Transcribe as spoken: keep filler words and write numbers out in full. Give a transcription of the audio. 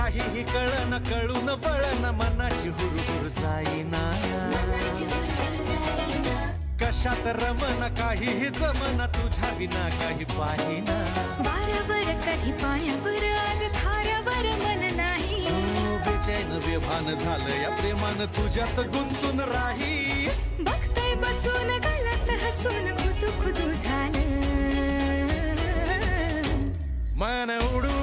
काहीही कळन कळून वळन मनाची हुरहुर जाईना कशात रमन काहीही जमन तुझ्या विना काही पाहिना वाऱ्यावर काही पाण्यावर आज थाऱ्यावर मन नाही बेचैन बेभान झालं या प्रेमान तुझ्यात गुंतून राही बघतय बसून गलत हसून खुदू खुदू झालं मन उडू